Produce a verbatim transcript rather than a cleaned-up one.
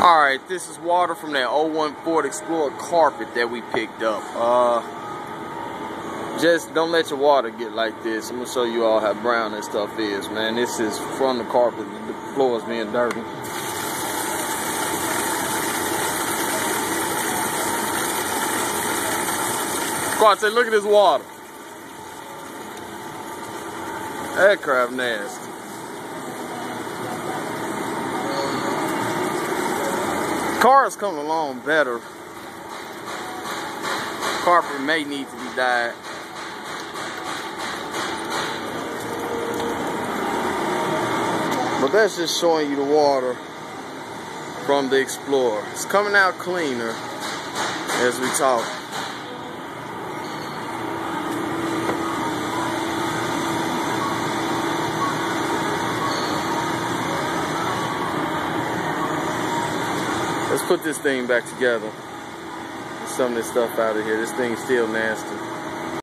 Alright, this is water from that oh one Ford Explorer carpet that we picked up. Uh, just don't let your water get like this. I'm going to show you all how brown that stuff is, man. This is from the carpet. The floor is being dirty. Go out, say, look at this water. That crap nasty. Car's coming along better. Carpet may need to be dyed. But that's just showing you the water from the Explorer. It's coming out cleaner as we talk. Let's put this thing back together. Get some of this stuff out of here. This thing's still nasty.